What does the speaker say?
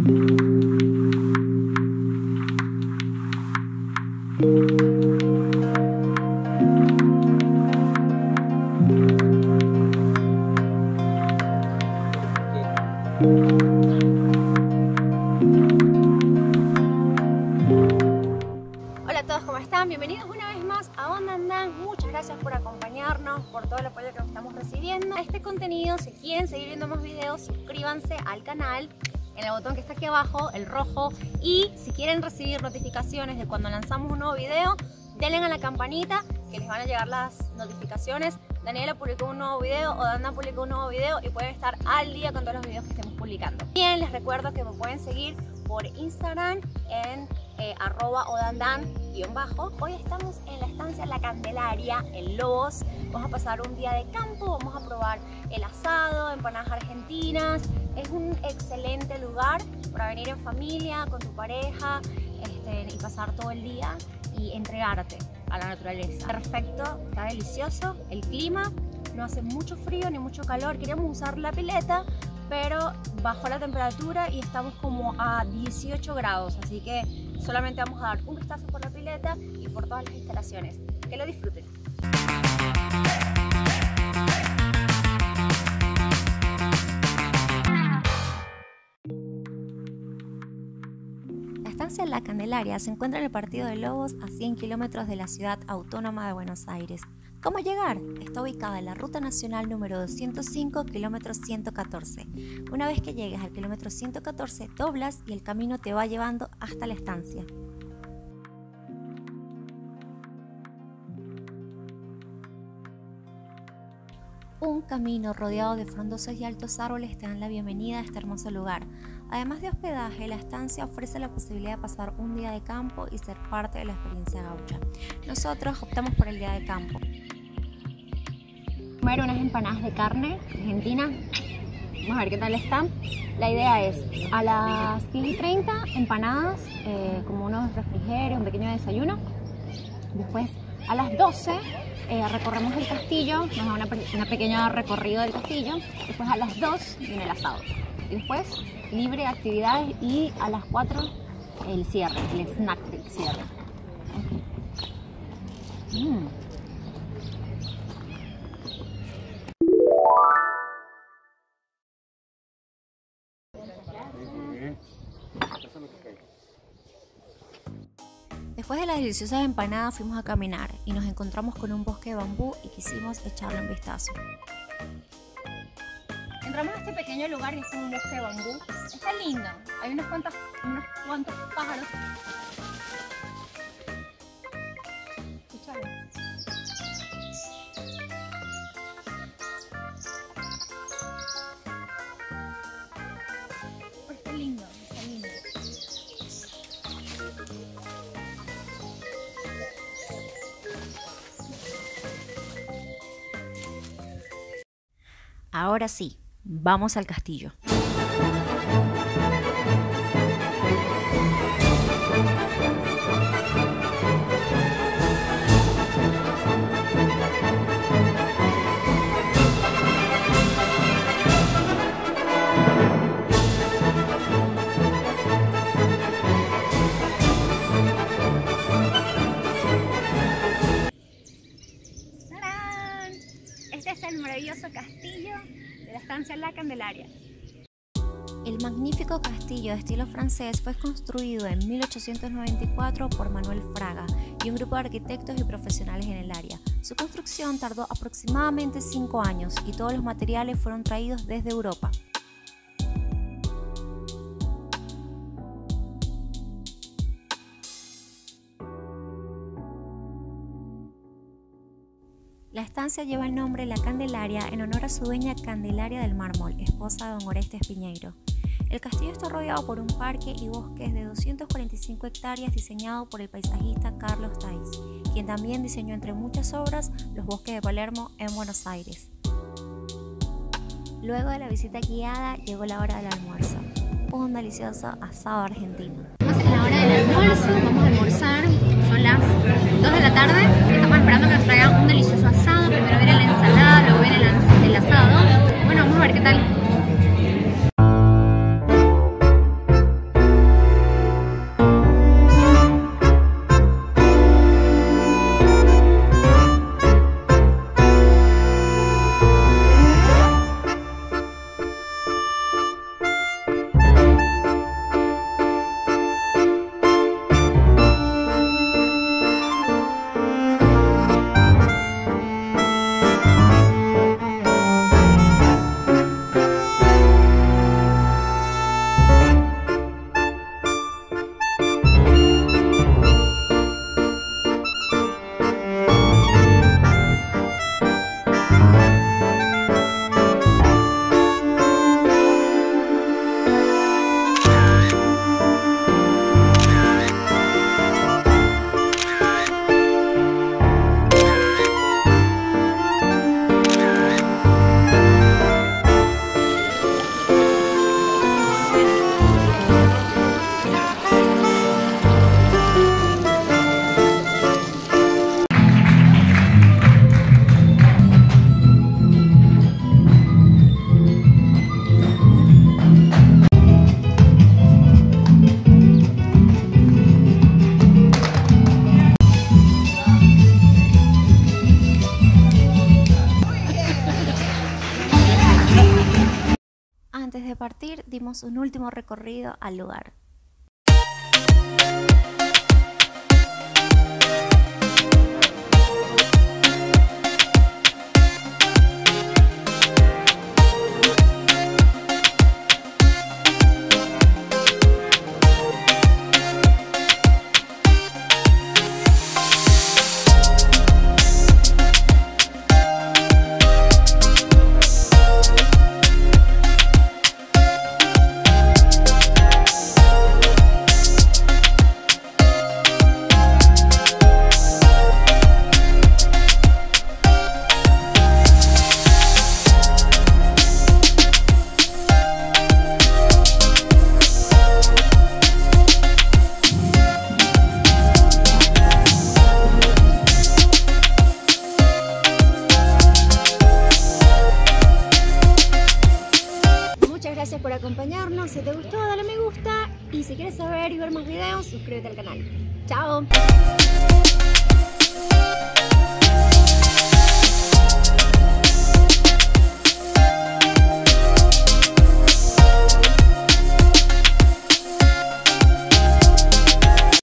Hola a todos, ¿cómo están? Bienvenidos una vez más a Ondandan. Muchas gracias por acompañarnos, por todo el apoyo que estamos recibiendo a este contenido. Si quieren seguir viendo más videos, suscríbanse al canal en el botón que está aquí abajo, el rojo. Y si quieren recibir notificaciones de cuando lanzamos un nuevo video, denle a la campanita que les van a llegar las notificaciones. Daniela publicó un nuevo video o Dandan publicó un nuevo video y pueden estar al día con todos los videos que estemos publicando. Bien, les recuerdo que me pueden seguir por Instagram en @odandan_. Hoy estamos en la estancia La Candelaria en Lobos. Vamos a pasar un día de campo, vamos a probar el asado, empanadas argentinas. Es un excelente lugar para venir en familia, con tu pareja y pasar todo el día y entregarte a la naturaleza. Perfecto, está delicioso, el clima, no hace mucho frío ni mucho calor. Queríamos usar la pileta, pero bajó la temperatura y estamos como a 18 grados, así que solamente vamos a dar un vistazo por la pileta y por todas las instalaciones. Que lo disfruten. La estancia La Candelaria se encuentra en el partido de Lobos, a 100 kilómetros de la ciudad autónoma de Buenos Aires. ¿Cómo llegar? Está ubicada en la Ruta Nacional número 205, kilómetro 114. Una vez que llegues al kilómetro 114, doblas y el camino te va llevando hasta la estancia. Un camino rodeado de frondosos y altos árboles te dan la bienvenida a este hermoso lugar. Además de hospedaje, la estancia ofrece la posibilidad de pasar un día de campo y ser parte de la experiencia gaucha. Nosotros optamos por el día de campo. Comer unas empanadas de carne argentina. Vamos a ver qué tal están. La idea es a las 10:30 empanadas, como unos refrigerios, un pequeño desayuno. Después a las 12 recorremos el castillo, nos da una pequeña recorrido del castillo. Después a las 2 viene el asado. Y después libre de actividades y a las 4 el cierre, el snack del cierre. Después de las deliciosas empanadas fuimos a caminar y nos encontramos con un bosque de bambú y quisimos echarle un vistazo. Entramos a este pequeño lugar y es un bosque de bambú. Está lindo, hay unos cuantos pájaros. Escúchalo. Está lindo, está lindo. Ahora sí, vamos al castillo. ¡Tarán! Este es el maravilloso castillo de la estancia La Candelaria. El magnífico castillo de estilo francés fue construido en 1894 por Manuel Fraga y un grupo de arquitectos y profesionales en el área. Su construcción tardó aproximadamente 5 años y todos los materiales fueron traídos desde Europa. La estancia lleva el nombre La Candelaria en honor a su dueña Candelaria del Mármol, esposa de don Orestes Piñeiro. El castillo está rodeado por un parque y bosques de 245 hectáreas diseñado por el paisajista Carlos Tais, quien también diseñó entre muchas obras los bosques de Palermo en Buenos Aires. Luego de la visita guiada llegó la hora del almuerzo, un delicioso asado argentino. Estamos en la hora del almuerzo, vamos a almorzar, son las 2 de la tarde, estamos esperando que nos traigan un delicioso asado. Primero viene la ensalada, luego viene el asado. Bueno, vamos a ver qué tal. dimos un último recorrido al lugar. Gracias por acompañarnos. Si te gustó, dale me gusta. Y si quieres saber y ver más videos, suscríbete al canal. ¡Chao!